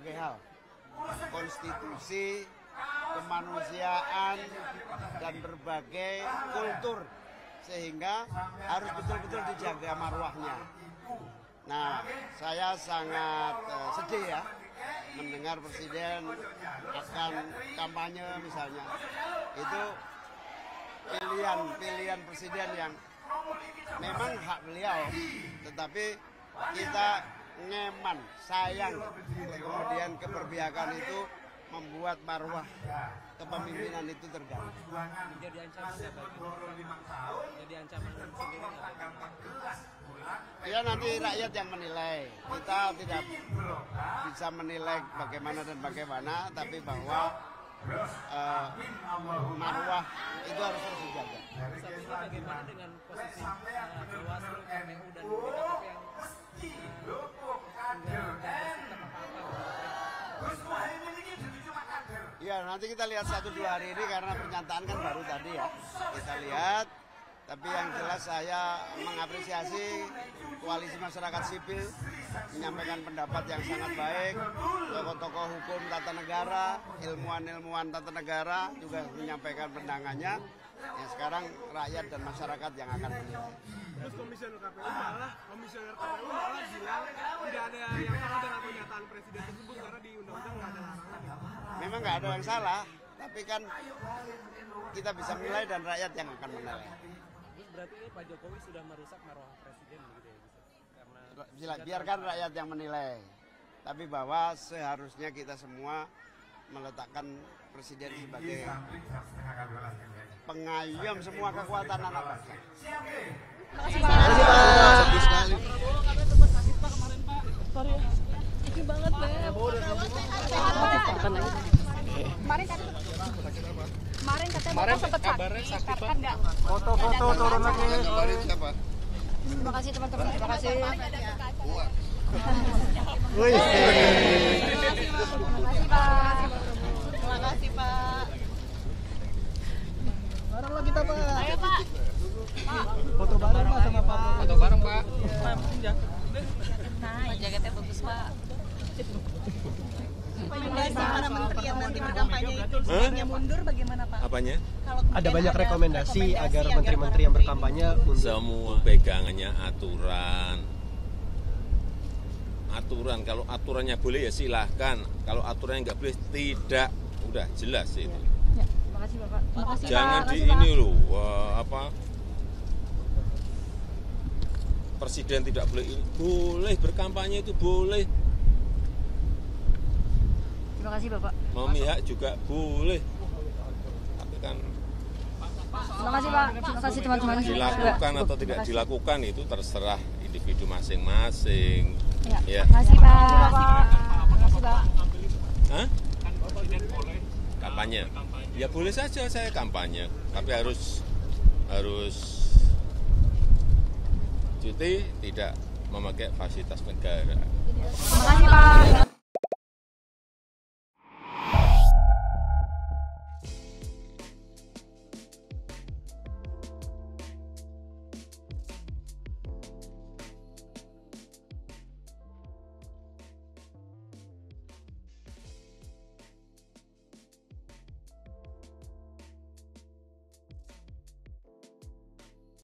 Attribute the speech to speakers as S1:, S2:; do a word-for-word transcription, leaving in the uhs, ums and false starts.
S1: berbagai hal, konstitusi, kemanusiaan, dan berbagai kultur, sehingga harus betul-betul dijaga marwahnya. Nah, saya sangat uh, sedih ya mendengar Presiden akan kampanye misalnya. Itu pilihan-pilihan Presiden yang memang hak beliau, tetapi kita ngeman, sayang, kemudian keberpihakan itu membuat marwah kepemimpinan itu terganggu.
S2: Jadi ancaman Jadi ancaman sendiri.
S1: Ya nanti rakyat yang menilai. Kita tidak bisa menilai bagaimana dan bagaimana, tapi bahwa uh, marwah itu harus terus dijaga.
S2: Saat ini bagaimana dengan posisi uh, Bawaslu, K P U dan B K P yang
S1: Ya nanti kita lihat satu dua hari ini karena pernyataan kan baru tadi ya. Kita lihat. Tapi yang jelas saya mengapresiasi koalisi masyarakat sipil menyampaikan pendapat yang sangat baik, tokoh-tokoh hukum tata negara, ilmuwan-ilmuwan tata negara juga menyampaikan pandangannya. Ya sekarang rakyat dan masyarakat yang akan menilai.
S3: Terus komisioner K P U malah komisioner K P U malah bilang tidak ada yang salah dengan pernyataan presiden tersebut karena di undang-undang nggak ada larangan.
S1: Memang nggak ada yang salah, tapi kan kita bisa menilai dan rakyat yang akan menilai.
S2: Berarti Pak Jokowi sudah merusak marwah presiden begitu ya?
S1: Karena biarkan rakyat yang menilai. Tapi bahwa seharusnya kita semua meletakkan presiden sebagai pengayom semua kekuatan anak bangsa.
S4: Makasih Pak. Sorry ya. Ini banget Beb. Kemarin katanya Kemarin katanya Bapak sempat sakit, kan enggak?
S3: Foto-foto turun lagi.
S1: Siapa?
S4: Terima kasih teman-teman, terima kasih.
S1: Wih.
S4: Terima kasih Pak. Terima kasih Pak.
S3: Bareng lah kita Pak.
S4: Ayo Pak. Pak.
S3: Foto bareng Pak sama Pak.
S2: Foto bareng Pak.
S4: Nah, jaketnya bagus Pak.
S5: Rekomendasi para menteri yang nanti berkampanye itu sebaiknya mundur bagaimana Pak?
S6: Apanya?
S3: Ada banyak rekomendasi agar menteri-menteri yang berkampanye mundur.
S6: Semua pegangannya aturan. Aturan, kalau aturannya boleh ya silahkan. Kalau aturannya nggak boleh, tidak. Udah jelas itu.
S4: Ya, terima kasih Bapak. Terima kasih,
S6: Jangan
S4: Pak.
S6: di
S4: Makasih,
S6: ini
S4: Pak.
S6: loh, wah, apa? Presiden tidak boleh ini. Boleh berkampanye itu boleh.
S4: Terima kasih Bapak.
S6: Memihak juga boleh. Tapi kan
S4: Terima kasih Pak. Terima kasih teman-teman.
S6: dilakukan atau tidak dilakukan itu terserah individu masing-masing.
S4: Ya.
S6: Ya.
S4: Terima kasih Pak. Terima kasih Pak.
S6: Hah? Kampanye. Ya boleh saja saya kampanye, tapi harus harus cuti, tidak memakai fasilitas negara.
S4: Terima kasih Pak.